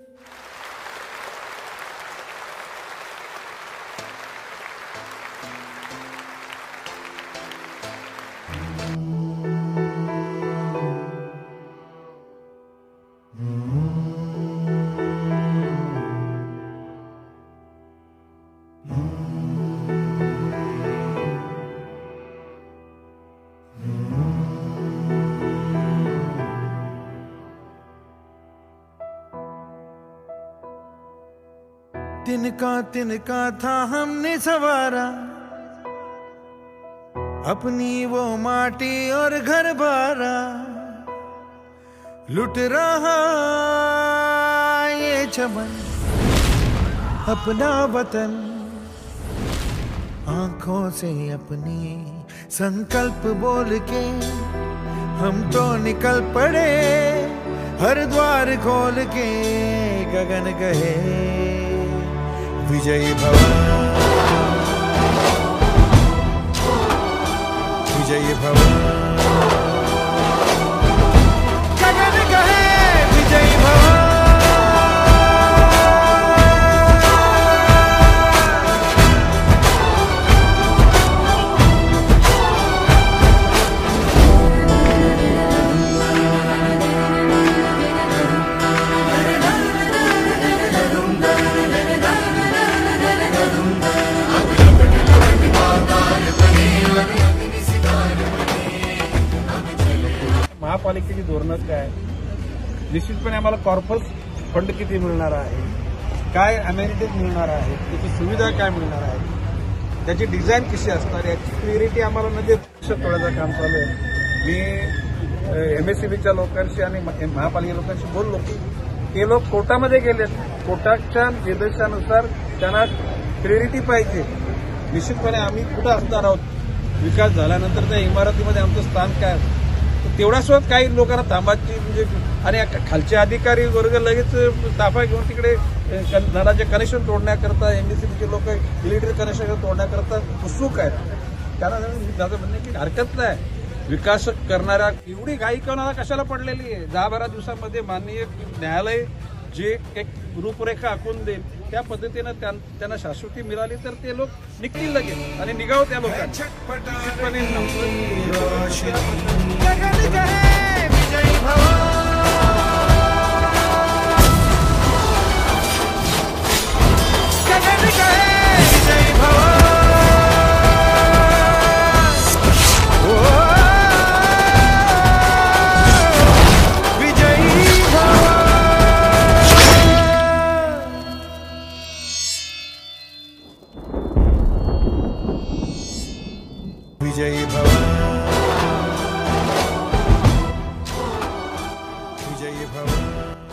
तिनका था हमने सवारा, अपनी वो माटी और घर बारा। लुट रहा ये चमन अपना वतन, आंखों से अपनी संकल्प बोल के हम तो निकल पड़े, हर द्वार खोल के गगन कहे विजयी भव, विजयी भव, गगन कहे विजयी भव। महापालिकेची धोरणं काय, निश्चितपणे आम्हाला कॉर्पस फंड किती मिळणार आहे, काय अमेनिटीज मिळणार आहे, त्याची सुविधा काय मिळणार आहे, त्याची डिझाईन कशी असणार याची क्लिअरिटी आम्हाला म्हणजे तोडायचं काम चालू आहे। मी एमएससीबीच्या लोकांशी आणि महापालिका लोकांशी बोललो की ते लोक कोर्टामध्ये गेलेत, कोर्टाच्या निर्देशानुसार त्यांना क्लिअरिटी पाहिजे। निश्चितपणे आम्ही कुठं असणार आहोत, विकास झाल्यानंतर त्या इमारतीमध्ये आमचं स्थान काय, तेवढ्यासोबत काही लोकांना थांबायची म्हणजे आणि खालचे अधिकारी वर्ग लगेच ताफा घेऊन तिकडे नळाचे कनेक्शन तोडण्याकरता एमडीसीबीचे लोक इलेक्ट्रिक कनेक्शन तोडण्याकरता उत्सुक आहेत। त्यांना माझं म्हणणं की हरकत नाही, विकास करणाऱ्या एवढी घाई कोणाला कशाला पडलेली आहे। 10-12 दिवसांमध्ये माननीय न्यायालय जे एक रूपरेखा आखून देईल त्या पद्धतीनं त्यांना शाश्वती मिळाली तर ते लोक निघतील लगेच आणि निघावं त्या लोकांना। विजयी भव, विजयी भव।